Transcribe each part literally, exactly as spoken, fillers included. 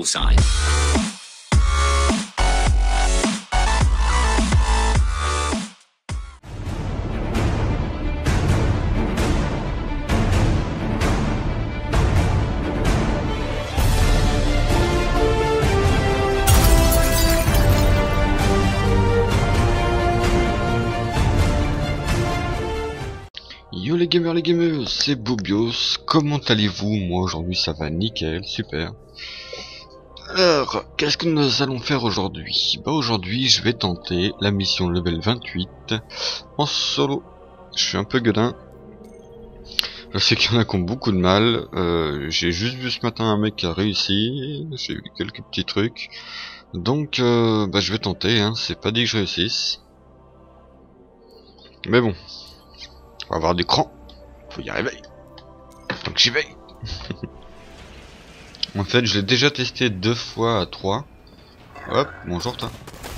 call sign. Yo les gamers, les gamers, c'est Bobios, comment allez-vous? Moi aujourd'hui ça va nickel, super. Alors, qu'est-ce que nous allons faire aujourd'hui? Bah aujourd'hui je vais tenter la mission level vingt-huit en solo. Je suis un peu gueudin. Je sais qu'il y en a qui ont beaucoup de mal, euh, j'ai juste vu ce matin un mec qui a réussi, j'ai eu quelques petits trucs. Donc euh, bah je vais tenter, hein. C'est pas dit que je réussisse. Mais bon. On va avoir du cran, faut y arriver. Donc j'y vais. En fait, je l'ai déjà testé deux fois à trois. Hop, bonjour toi.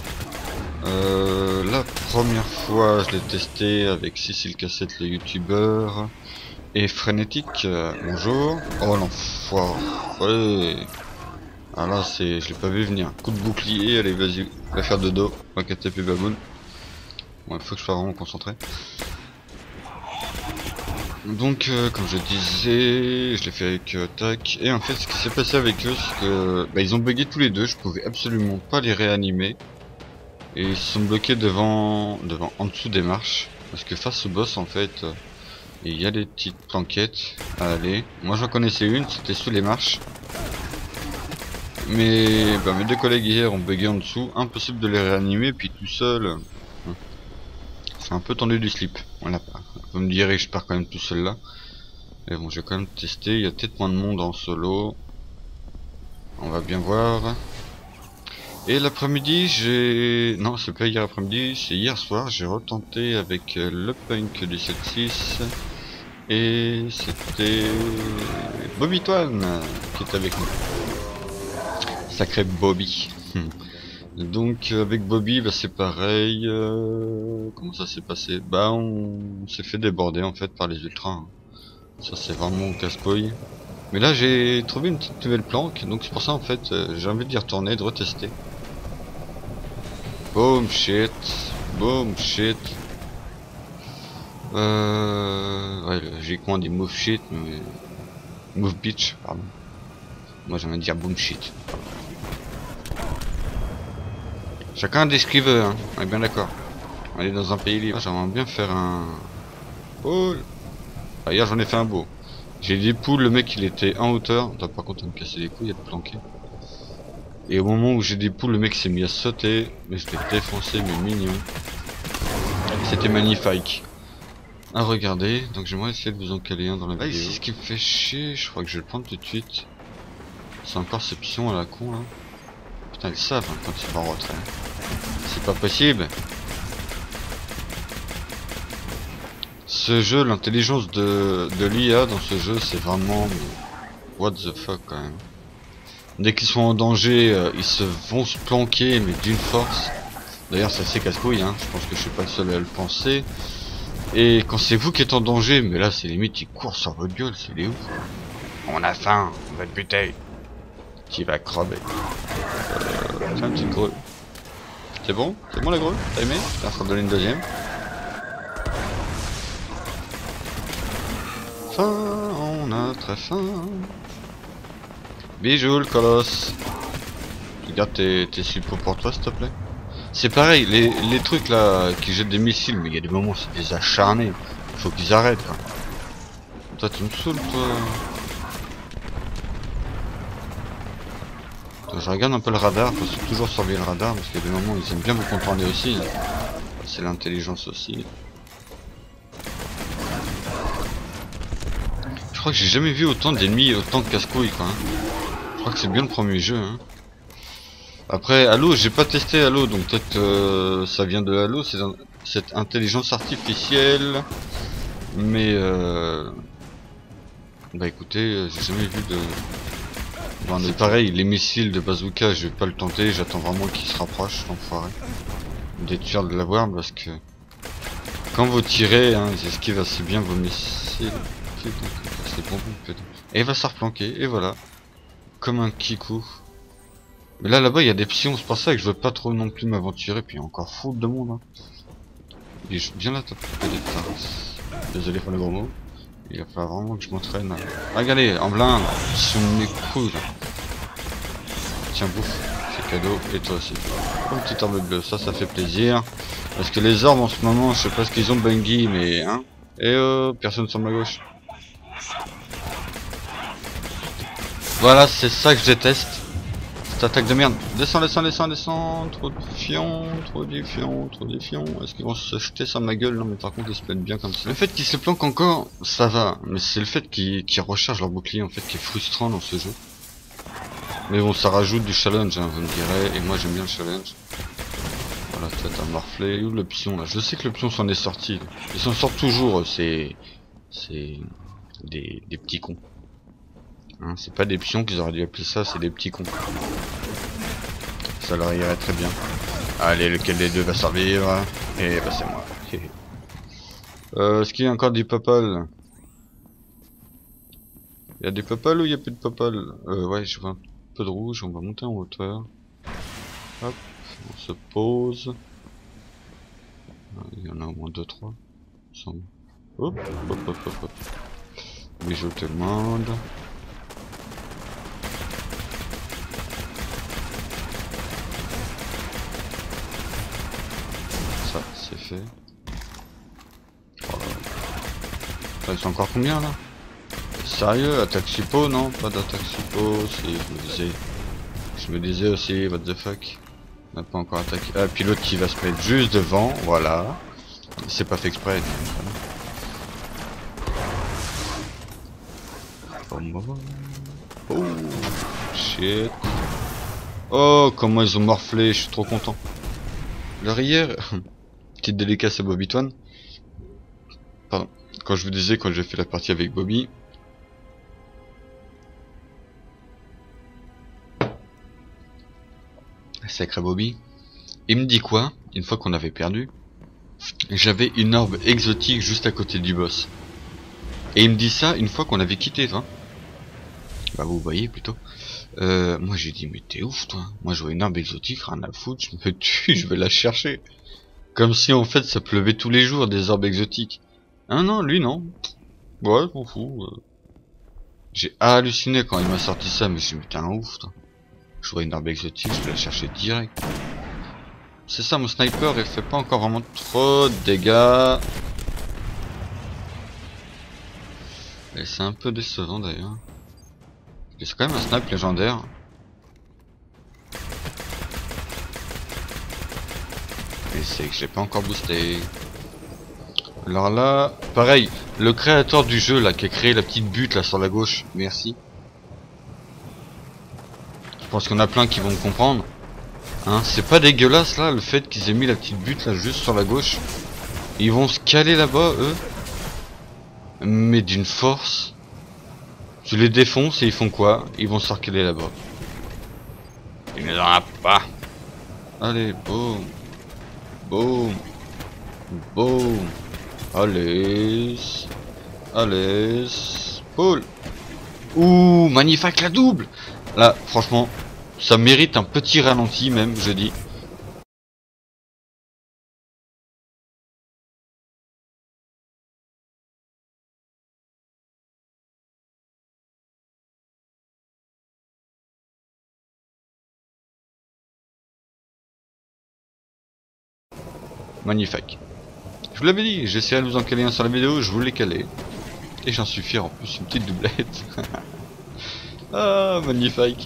Euh, la première fois, je l'ai testé avec Cécile Cassette, le youtubeur, et Frénétique. Euh, bonjour. Oh l'enfoiré. Ouais. Ah là, c'est, je l'ai pas vu venir. Coup de bouclier, allez vas-y, va faire de dos. Va qu'à taper baboune. Bon, il faut que je sois vraiment concentré. Donc euh, comme je disais, je l'ai fait avec euh, tac, et en fait ce qui s'est passé avec eux c'est que bah, ils ont bugué tous les deux, je pouvais absolument pas les réanimer, et ils se sont bloqués devant, devant en dessous des marches, parce que face au boss en fait, euh, il y a des petites planquettes à aller. Moi j'en connaissais une, c'était sous les marches, mais bah, mes deux collègues hier ont bugué en dessous, impossible de les réanimer, puis tout seul, euh, c'est un peu tendu du slip. Voilà. Vous me direz que je pars quand même tout seul là. Mais bon, je vais quand même tester. Il y a peut-être moins de monde en solo. On va bien voir. Et l'après-midi, j'ai... Non, c'est pas hier après-midi, c'est hier soir. J'ai retenté avec le punk du sept six. Et c'était... Bobby Toine qui est avec nous. Sacré Bobby. Donc avec Bobby bah c'est pareil, euh... comment ça s'est passé? Bah on, on s'est fait déborder en fait par les ultras, hein. Ça c'est vraiment casse-couille. Mais là j'ai trouvé une petite nouvelle planque, donc c'est pour ça en fait euh, j'ai envie d'y retourner, de retester. Boom shit, boom shit. Euh... Ouais, logiquement on dit move shit, mais... Move bitch, pardon. Moi j'aimerais dire boom shit. Chacun dit ce qu'il veut, hein. On est bien d'accord. On est dans un pays libre. J'aimerais bien faire un... Oh ah, hier j'en ai fait un beau. J'ai des poules, le mec il était en hauteur. Attends, par contre il me casser les couilles, il est planqué. Et au moment où j'ai des poules, le mec s'est mis à sauter. Mais je l'ai défoncé, mais mignon. C'était magnifique à regarder. Donc j'aimerais essayer de vous en caler un dans la ah, vidéo. Ici ce qui me fait chier, je crois que je vais le prendre tout de suite. C'est encore ces pions à la con là. Putain ils savent hein, quand ils vont en retrait. C'est pas possible. Ce jeu, l'intelligence de, de l'I A dans ce jeu, c'est vraiment what the fuck quand même. Dès qu'ils sont en danger, euh, ils se vont se planquer, mais d'une force. D'ailleurs, c'est assez casse-couille, hein. Je pense que je suis pas le seul à le penser. Et quand c'est vous qui êtes en danger, mais là, c'est limite, ils courent sur votre gueule, c'est les ouf. On a faim, on va te buter. Tu vas crever. Euh, tiens, petite grue. C'est bon? C'est bon la grue? T'as aimé? Là, ça va donner une deuxième. Faim, on a très faim. Bijou le colosse. Regarde tes, tes suppos pour toi s'il te plaît. C'est pareil, les, les trucs là qui jettent des missiles, mais il y a des moments c'est des acharnés. Faut qu'ils arrêtent quoi. Toi tu me saoules toi. Je regarde un peu le radar, parce que toujours surveiller le radar, parce qu'il y a des moments où ils aiment bien vous contrôler aussi. C'est l'intelligence aussi. Je crois que j'ai jamais vu autant d'ennemis, autant de casse-couilles quoi. Hein. Je crois que c'est bien le premier jeu. Hein. Après Halo, j'ai pas testé Halo, donc peut-être euh, ça vient de Halo, c'est cette intelligence artificielle. Mais euh... bah écoutez, j'ai jamais vu de... Bon, c'est pareil, les missiles de bazooka, je vais pas le tenter, j'attends vraiment qu'ils se rapprochent, l'enfoiré. D'être sûr de l'avoir parce que quand vous tirez, hein, ils esquivent assez bien vos missiles. C'est bon, et il va se replanquer, et voilà. Comme un kikou. Mais là, là-bas, il y a des pions, c'est pour ça que je veux pas trop non plus m'aventurer. Puis il y a encore fou de monde. Hein. Et je viens là, t'as des traces. Désolé pour le gros mot. Il va falloir vraiment que je m'entraîne. À... Ah, regardez, en blind, si on est cool. Tiens, bouffe, c'est cadeau. Et toi aussi. Oh, petite arme bleue, ça, ça fait plaisir. Parce que les orbes en ce moment, je sais pas ce qu'ils ont Bungie, mais hein. Et euh, personne sur ma gauche. Voilà, c'est ça que je déteste. Cette attaque de merde. Descends, descends, descends, descends. Trop de fions, trop de fions, trop de fions. Est-ce qu'ils vont se jeter sur ma gueule? Non, mais par contre, ils se plantent bien comme ça. Le fait qu'ils se planquent encore, ça va. Mais c'est le fait qu'ils qu'ils rechargent leur bouclier, en fait, qui est frustrant dans ce jeu. Mais bon, ça rajoute du challenge, hein, vous me direz. Et moi, j'aime bien le challenge. Voilà, tête à morfler. Où le pion, là? Je sais que le pion s'en est sorti. Ils s'en sortent toujours, c'est... C'est... Des... des petits cons. Hein, c'est pas des pions qu'ils auraient dû appeler ça, c'est des petits cons. Ça leur irait très bien. Allez, lequel des deux va survivre? Et bah c'est moi. euh, Est-ce qu'il y a encore du popol? Il y a du popol ou il y a plus de popol? Euh, ouais, je vois un peu de rouge, on va monter en hauteur. Hop, on se pose. Il y en a au moins deux trois. Hop, hop, hop, hop, hop. Bijou tout le monde. Ça, c'est fait. Oh là. Ils sont encore combien là? Sérieux, attaque suppo? Non, pas d'attaque suppo. Si, je me disais. Je me disais aussi, what the fuck. On n'a pas encore attaqué. Ah, pilote qui va se mettre juste devant, voilà. C'est pas fait exprès. Voilà. Oh, shit. Oh, comment ils ont morflé, je suis trop content. L'arrière, petite dédicace à Bobby Toine. Pardon. Quand je vous disais, quand j'ai fait la partie avec Bobby. Sacré Bobby. Il me dit quoi? Une fois qu'on avait perdu, j'avais une orbe exotique juste à côté du boss. Et il me dit ça une fois qu'on avait quitté, toi. Bah vous voyez plutôt. Euh, moi j'ai dit mais t'es ouf toi. Moi je vois une orbe exotique, rien à foutre, je me tue, je vais la chercher. Comme si en fait ça pleuvait tous les jours des orbes exotiques. Ah non, lui non. Ouais, je m'en fous. Euh... J'ai halluciné quand il m'a sorti ça, mais je me dis t'es un ouf toi. Je vois une orbe exotique, je vais la chercher direct. C'est ça, mon sniper il fait pas encore vraiment trop de dégâts. Et c'est un peu décevant d'ailleurs. C'est quand même un snipe légendaire. Et c'est que j'ai pas encore boosté. Alors là, pareil, le créateur du jeu là qui a créé la petite butte là sur la gauche, merci. Je pense qu'il y en a plein qui vont me comprendre. Hein, c'est pas dégueulasse là le fait qu'ils aient mis la petite butte là juste sur la gauche. Ils vont se caler là-bas eux. Mais d'une force. Tu les défonces et ils font quoi? Ils vont se recaler là-bas. Il ne en a pas. Allez, boum. Boum. Boum. Allez. Allez. Paul. Ouh, magnifique la double. Là, franchement, ça mérite un petit ralenti même, je dis. Magnifique. Je vous l'avais dit, j'essaierai de vous en caler un sur la vidéo, je vous l'ai calé. Et j'en suis fier en plus, une petite doublette. Ah, magnifique.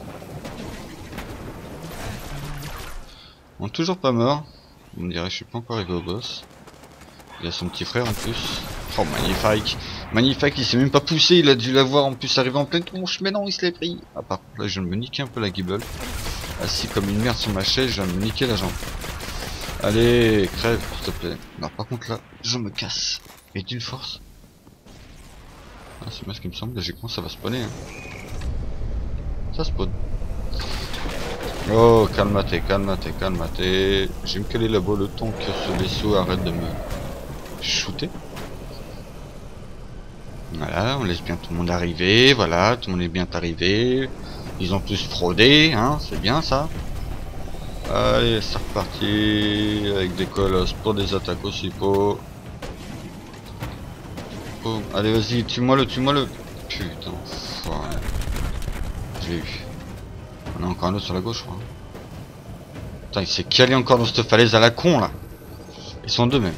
On est toujours pas mort. Vous me direz, je suis pas encore arrivé au boss. Il y a son petit frère en plus. Oh, magnifique. Magnifique, il s'est même pas poussé, il a dû l'avoir en plus arrivé en pleine tronche. Mais non, il se l'est pris. Ah, par contre, là, je viens de me niquer un peu la guibole. Assis comme une merde sur ma chaise, je viens de me niquer la jambe. Allez, crève, s'il te plaît. Non, par contre, là, je me casse. Et d'une force. Ah, c'est bien ce qui me semble, logiquement, ça va spawner. Hein. Ça spawn. Oh, calmate, calmate, calmate. J'ai me calé là-bas le temps que ce vaisseau arrête de me shooter. Voilà, on laisse bien tout le monde arriver. Voilà, tout le monde est bien arrivé. Ils ont tous fraudé, hein, c'est bien ça. Allez, c'est reparti avec des colosses pour des attaques aussi pour. Oh, allez, vas-y, tue-moi le, tue-moi le. Putain, ouais. Je l'ai eu. On a encore un autre sur la gauche, je crois. Putain, il s'est calé encore dans cette falaise à la con là. Ils sont deux même.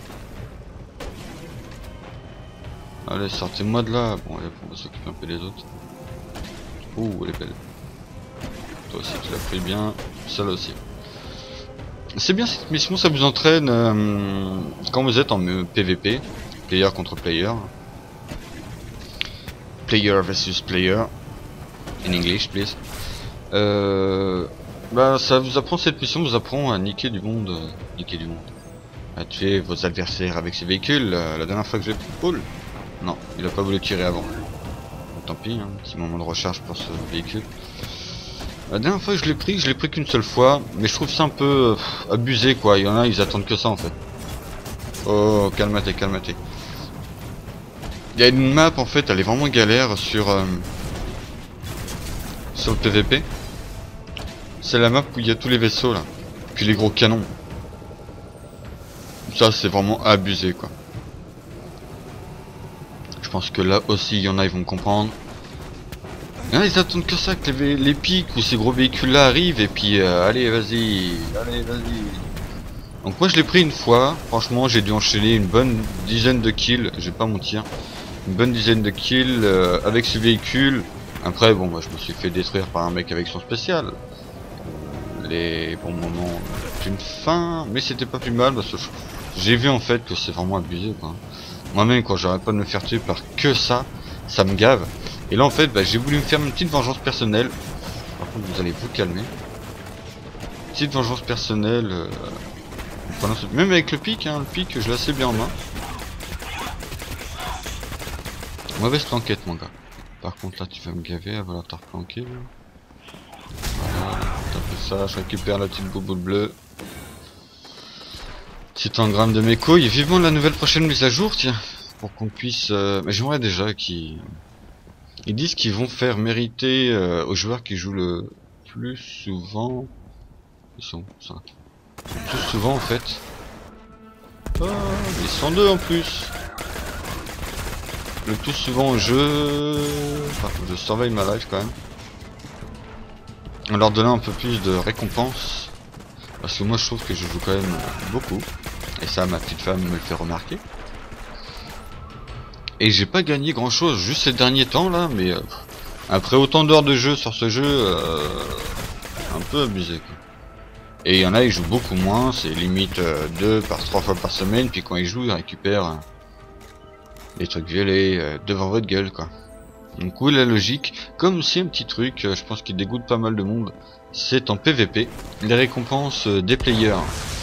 Allez, sortez-moi de là. Bon, allez, on va s'occuper un peu des autres. Ouh, elle est belle. Toi aussi, tu l'as pris bien. Celle aussi. C'est bien cette mission, ça vous entraîne euh, quand vous êtes en P V P, player contre player, player versus player, in English please. Euh, bah ça vous apprend, cette mission vous apprend à niquer du monde, euh, niquer du monde, à tuer vos adversaires avec ces véhicules. Euh, la dernière fois que j'ai pris Paul, non, il a pas voulu tirer avant. Donc, tant pis, hein, petit moment de recharge pour ce véhicule. La dernière fois que je l'ai pris, je l'ai pris qu'une seule fois, mais je trouve ça un peu pff, abusé quoi. Il y en a, ils attendent que ça en fait. Oh, calmate, calmate. Il y a une map en fait, elle est vraiment galère sur euh, sur le P V P. C'est la map où il y a tous les vaisseaux là, puis les gros canons. Ça c'est vraiment abusé quoi. Je pense que là aussi il y en a, ils vont comprendre. Ah, ils attendent que ça, que les, les pics ou ces gros véhicules là arrivent et puis euh, allez vas-y, allez vas-y. Donc moi je l'ai pris une fois, franchement j'ai dû enchaîner une bonne dizaine de kills, je vais pas mentir. Une bonne dizaine de kills euh, avec ce véhicule. Après bon moi je me suis fait détruire par un mec avec son spécial. Les bons moments d'une fin, mais c'était pas plus mal parce que j'ai vu en fait que c'est vraiment abusé quoi. Moi-même quand j'arrête pas de me faire tuer par que ça, ça me gave. Et là en fait bah, j'ai voulu me faire une petite vengeance personnelle. Par contre vous allez vous calmer. Petite vengeance personnelle. Euh, même avec le pic, hein, le pic je l'ai assez bien en main. Mauvaise planquette mon gars. Par contre là tu vas me gaver, elle va t'as replanqué. Voilà, t'as fait ça, je récupère la petite bouboule bleue. Petit engramme de mes couilles. Vivement la nouvelle prochaine mise à jour, tiens. Pour qu'on puisse... Euh... Mais j'aimerais déjà qu'ils... Ils disent qu'ils vont faire mériter euh, aux joueurs qui jouent le plus souvent. Ils sont ça. Le plus souvent en fait. Oh, ils sont deux en plus. Le plus souvent au jeu. Enfin, je surveille ma life quand même. En leur donnant un peu plus de récompenses. Parce que moi je trouve que je joue quand même beaucoup. Et ça ma petite femme me le fait remarquer. Et j'ai pas gagné grand chose juste ces derniers temps là, mais euh, après autant d'heures de jeu sur ce jeu, euh, un peu abusé quoi. Et il y en a ils jouent beaucoup moins, c'est limite euh, deux par trois fois par semaine, puis quand ils jouent ils récupèrent euh, des trucs violets euh, devant votre gueule quoi. Donc oui la logique, comme aussi un petit truc, euh, je pense qu'il dégoûte pas mal de monde, c'est en P V P, les récompenses euh, des players.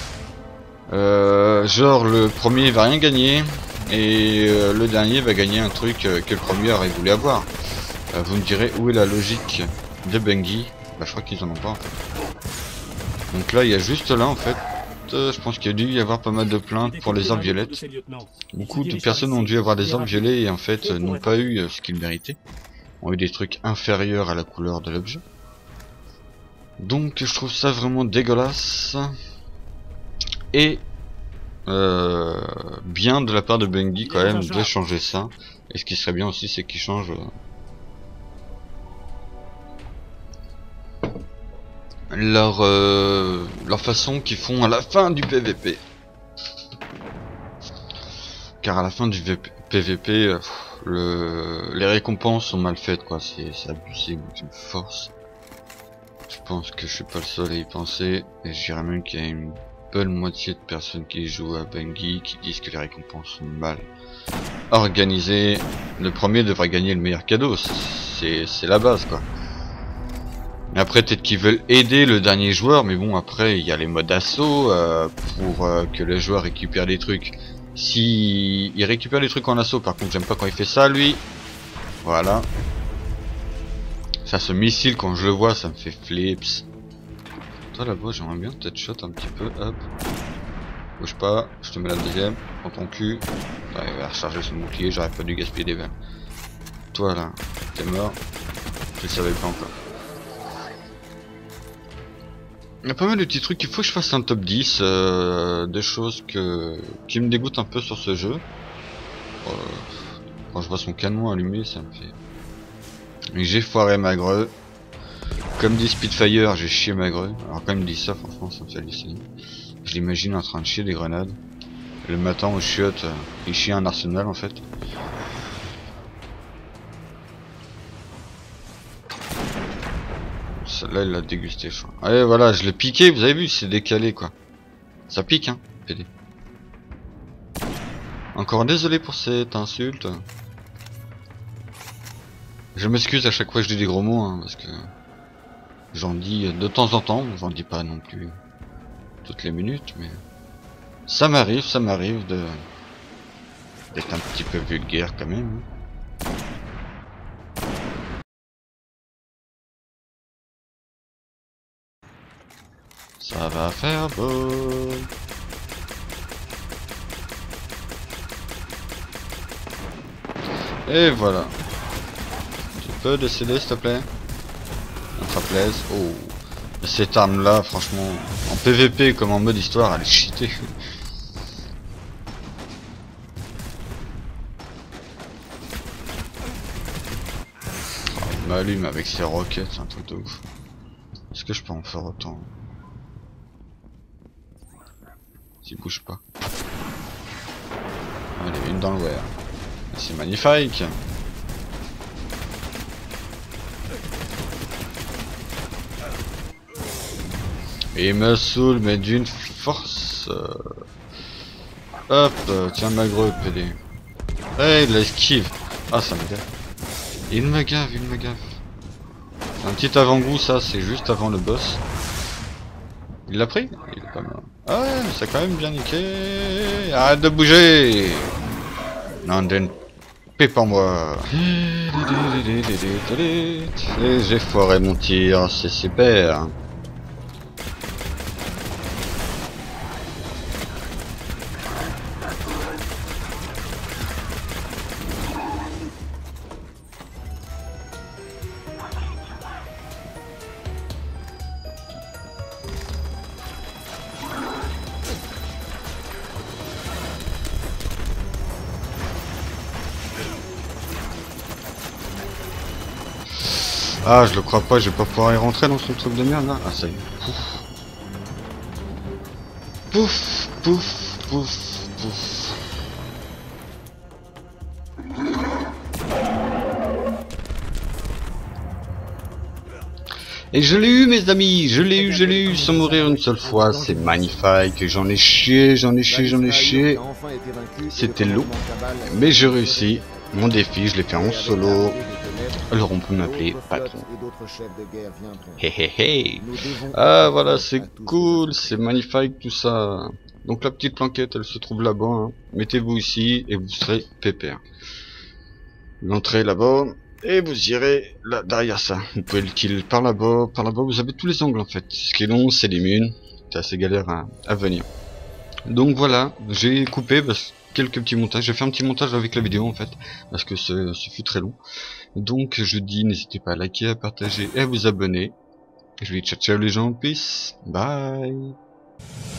Euh, genre le premier va rien gagner. Et euh, le dernier va gagner un truc euh, que le premier aurait voulu avoir. Euh, vous me direz où est la logique de Bungie. Bah je crois qu'ils en ont pas en fait. Donc là il y a juste là en fait. Euh, je pense qu'il y a dû y avoir pas mal de plaintes pour les orbes violettes. Beaucoup de personnes ont dû avoir des orbes violets et en fait euh, n'ont pas eu euh, ce qu'ils méritaient. Ont eu des trucs inférieurs à la couleur de l'objet. Donc je trouve ça vraiment dégueulasse. Et Euh, bien de la part de Bungie quand même de changer ça. Et ce qui serait bien aussi c'est qu'ils changent euh, leur euh, leur façon qu'ils font à la fin du P V P. Car à la fin du P V P euh, le, les récompenses sont mal faites quoi, c'est abusé, c'est une force. Je pense que je suis pas le seul à y penser et je dirais même qu'il y a une bonne moitié de personnes qui jouent à Bungie qui disent que les récompenses sont mal organisées. Le premier devrait gagner le meilleur cadeau, c'est la base quoi. Après peut-être qu'ils veulent aider le dernier joueur, mais bon après il y a les modes assaut euh, pour euh, que le joueur récupère des trucs. Si il récupère des trucs en assaut, par contre j'aime pas quand il fait ça lui. Voilà. Ça ce missile quand je le vois ça me fait flips. Toi là-bas j'aimerais bien peut-être shot un petit peu, hop. Bouge pas, je te mets la deuxième, dans ton cul. Ouais, il va recharger son bouclier, j'aurais pas dû gaspiller des balles. Toi là, t'es mort. Je le savais pas encore. Il y a pas mal de petits trucs, il faut que je fasse un top dix euh, des choses que qui me dégoûtent un peu sur ce jeu. Euh, quand je vois son canon allumé, ça me fait... J'ai foiré ma greu. Comme dit Spitfire, j'ai chié ma greu. Alors quand il me dit ça, franchement, ça me fait halluciner. Je l'imagine en train de chier des grenades. Le matin au chiottes, euh, il chie un arsenal en fait. Celle-là, il l'a dégusté, je crois. Allez, voilà, je l'ai piqué, vous avez vu, c'est décalé quoi. Ça pique, hein, P D. Encore désolé pour cette insulte. Je m'excuse à chaque fois que je dis des gros mots, hein, parce que j'en dis de temps en temps, j'en dis pas non plus toutes les minutes, mais ça m'arrive, ça m'arrive de d'être un petit peu vulgaire quand même. Ça va faire beau. Et voilà. Tu peux décider s'il te plaît? Ça plaise. Oh. Cette arme là, franchement, en P V P comme en mode histoire, elle est cheatée. Oh, il m'allume avec ses roquettes, c'est un truc de ouf. Est-ce que je peux en faire autant? S'il bouge pas. Allez, une dans le wear. C'est magnifique. Et il me saoule, mais d'une force. Euh... Hop, tiens ma grue, P D. Hey, il l'esquive. Ah, ça me gave. Il me gave, il me gave. Un petit avant-goût, ça, c'est juste avant le boss. Il l'a pris? Il est pas mal. Ah ouais, mais c'est quand même bien niqué. Arrête de bouger. Non, d'une pipe en moi. Et j'ai foiré mon tir, c'est super. Ah, je le crois pas, je vais pas pouvoir y rentrer dans ce truc de merde là. Ah, ça y est. Pouf, pouf, pouf, pouf. Et je l'ai eu, mes amis, je l'ai eu, je l'ai eu sans mourir une seule fois. C'est magnifique, j'en ai chié, j'en ai chié, j'en ai chié. C'était lourd, mais j'ai réussi. Mon défi, je l'ai fait en solo. Alors on peut m'appeler patron. Hé hé hé. Ah voilà, c'est cool, c'est magnifique tout ça. Donc la petite planquette, elle se trouve là-bas. Hein. Mettez-vous ici et vous serez pépère. L'entrée là-bas et vous irez là derrière ça. Vous pouvez le kill par là-bas, par là-bas. Vous avez tous les angles en fait. Ce qui est long, c'est les munes. C'est assez galère à, à venir. Donc voilà, j'ai coupé parce, quelques petits montages. J'ai fait un petit montage avec la vidéo en fait parce que ce, ce fut très long. Donc je dis n'hésitez pas à liker, à partager et à vous abonner. Je vous dis ciao ciao les gens, peace, bye.